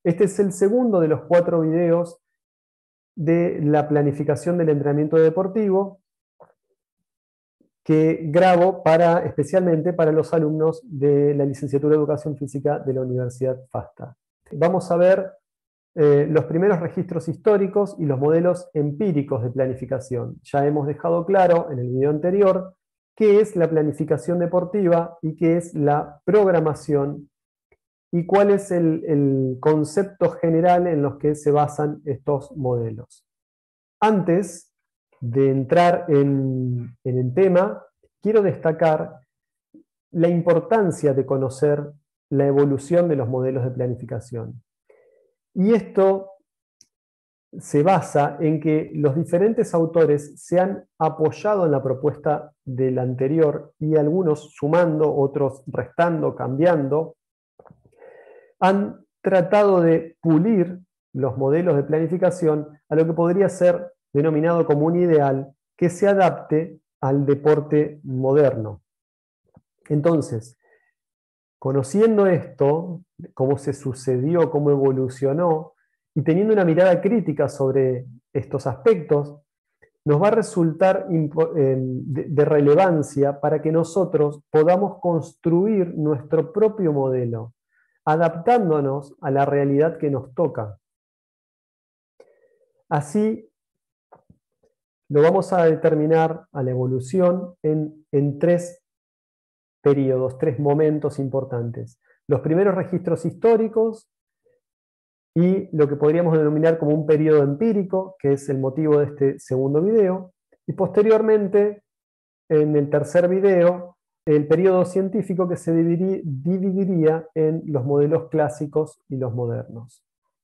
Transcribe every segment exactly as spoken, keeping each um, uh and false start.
Este es el segundo de los cuatro videos de la planificación del entrenamiento deportivo que grabo para, especialmente para los alumnos de la licenciatura de Educación Física de la Universidad FASTA. Vamos a ver eh, los primeros registros históricos y los modelos empíricos de planificación. Ya hemos dejado claro en el video anterior qué es la planificación deportiva y qué es la programación y cuál es el, el concepto general en los que se basan estos modelos. Antes de entrar en, en el tema, quiero destacar la importancia de conocer la evolución de los modelos de planificación. Y esto se basa en que los diferentes autores se han apoyado en la propuesta del anterior y algunos sumando, otros restando, cambiando, han tratado de pulir los modelos de planificación a lo que podría ser denominado como un ideal que se adapte al deporte moderno. Entonces, conociendo esto, cómo se sucedió, cómo evolucionó, y teniendo una mirada crítica sobre estos aspectos, nos va a resultar de relevancia para que nosotros podamos construir nuestro propio modelo, adaptándonos a la realidad que nos toca. Así, lo vamos a determinar a la evolución en, en tres periodos, tres momentos importantes. Los primeros registros históricos y lo que podríamos denominar como un periodo empírico, que es el motivo de este segundo video, y posteriormente, en el tercer video, el periodo científico que se dividiría en los modelos clásicos y los modernos.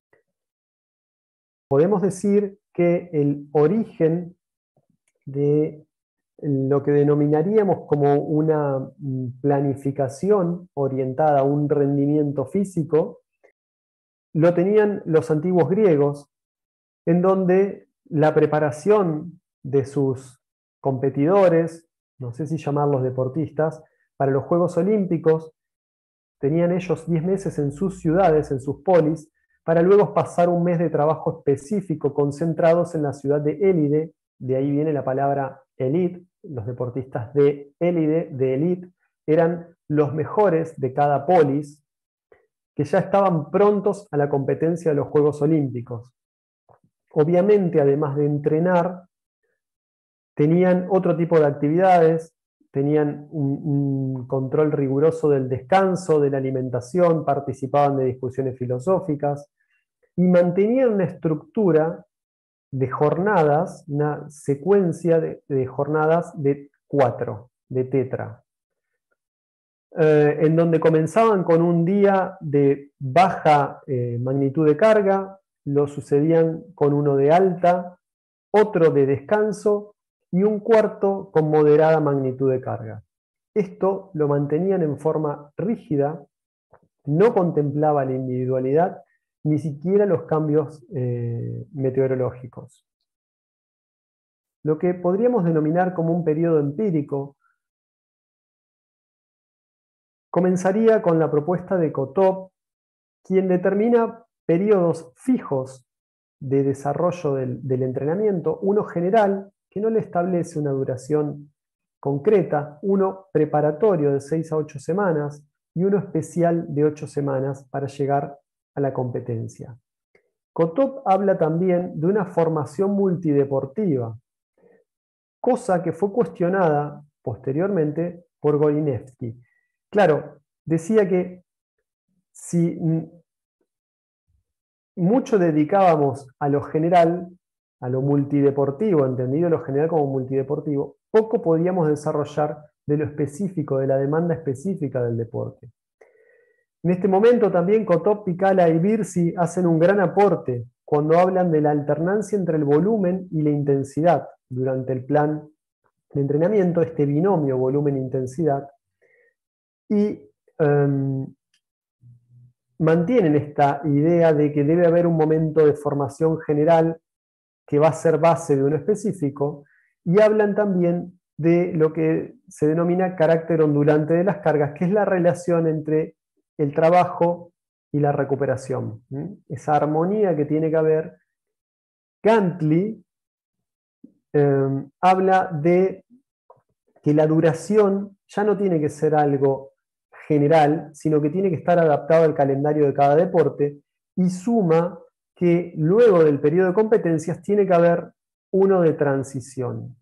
Podemos decir que el origen de lo que denominaríamos como una planificación orientada a un rendimiento físico, lo tenían los antiguos griegos, en donde la preparación de sus competidores, no sé si llamarlos deportistas, para los Juegos Olímpicos, tenían ellos diez meses en sus ciudades, en sus polis, para luego pasar un mes de trabajo específico concentrados en la ciudad de Élide, de ahí viene la palabra elite, los deportistas de élite, de elite, eran los mejores de cada polis, que ya estaban prontos a la competencia de los Juegos Olímpicos. Obviamente, además de entrenar, tenían otro tipo de actividades, tenían un, un control riguroso del descanso, de la alimentación, participaban de discusiones filosóficas y mantenían una estructura de jornadas, una secuencia de, de jornadas de cuatro, de tetra, eh, en donde comenzaban con un día de baja eh, magnitud de carga, lo sucedían con uno de alta, otro de descanso y un cuarto con moderada magnitud de carga. Esto lo mantenían en forma rígida, no contemplaba la individualidad, ni siquiera los cambios eh, meteorológicos. Lo que podríamos denominar como un periodo empírico comenzaría con la propuesta de Kotov, quien determina periodos fijos de desarrollo del, del entrenamiento, uno general, que no le establece una duración concreta, uno preparatorio de seis a ocho semanas y uno especial de ocho semanas para llegar a la competencia. Kotov habla también de una formación multideportiva, cosa que fue cuestionada posteriormente por Golinevsky. Claro, decía que si mucho dedicábamos a lo general, a lo multideportivo, entendido lo general como multideportivo, poco podíamos desarrollar de lo específico, de la demanda específica del deporte. En este momento también Kotov, Pikala y Birsi hacen un gran aporte cuando hablan de la alternancia entre el volumen y la intensidad durante el plan de entrenamiento, este binomio volumen-intensidad, y um, mantienen esta idea de que debe haber un momento de formación general que va a ser base de uno específico, y hablan también de lo que se denomina carácter ondulante de las cargas, que es la relación entre el trabajo y la recuperación. ¿Mm? Esa armonía que tiene que haber. Gantley eh, habla de que la duración ya no tiene que ser algo general, sino que tiene que estar adaptado al calendario de cada deporte, y suma que luego del periodo de competencias tiene que haber uno de transición.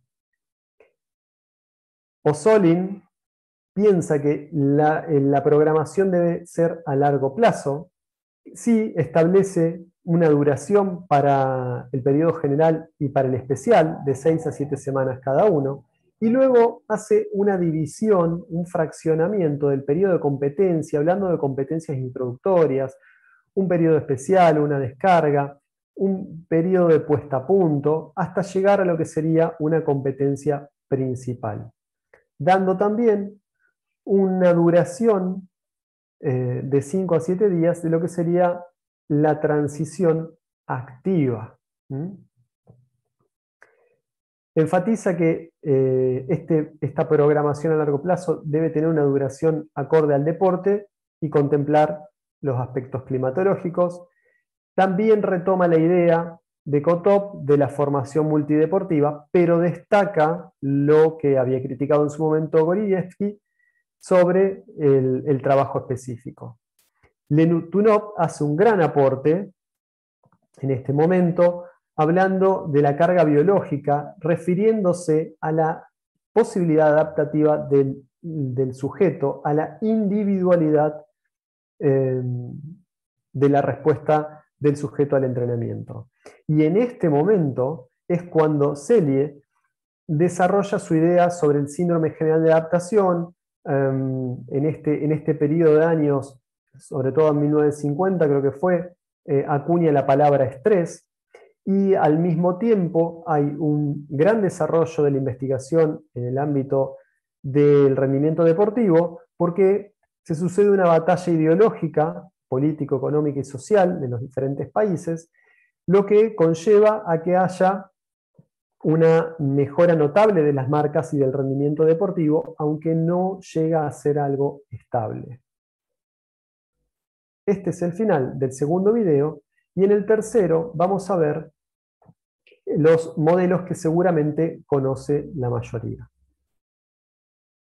O'Sullivan piensa que la, la programación debe ser a largo plazo. Sí establece una duración para el periodo general y para el especial de seis a siete semanas cada uno, y luego hace una división, un fraccionamiento del periodo de competencia, hablando de competencias introductorias, un periodo especial, una descarga, un periodo de puesta a punto, hasta llegar a lo que sería una competencia principal, dando también una duración eh, de cinco a siete días de lo que sería la transición activa. ¿Mm? Enfatiza que eh, este, esta programación a largo plazo debe tener una duración acorde al deporte y contemplar los aspectos climatológicos. También retoma la idea de Kotop de la formación multideportiva, pero destaca lo que había criticado en su momento Gordievsky sobre el, el trabajo específico. Lenutunov hace un gran aporte en este momento, hablando de la carga biológica, refiriéndose a la posibilidad adaptativa del, del sujeto, a la individualidad eh, de la respuesta del sujeto al entrenamiento. Y en este momento es cuando Selye desarrolla su idea sobre el síndrome general de adaptación. eh, en, este, en este periodo de años, sobre todo en mil novecientos cincuenta creo que fue, eh, acuña la palabra estrés, y al mismo tiempo hay un gran desarrollo de la investigación en el ámbito del rendimiento deportivo, porque se sucede una batalla ideológica, político, económica y social de los diferentes países, lo que conlleva a que haya una mejora notable de las marcas y del rendimiento deportivo, aunque no llega a ser algo estable. Este es el final del segundo video, y en el tercero vamos a ver los modelos que seguramente conoce la mayoría.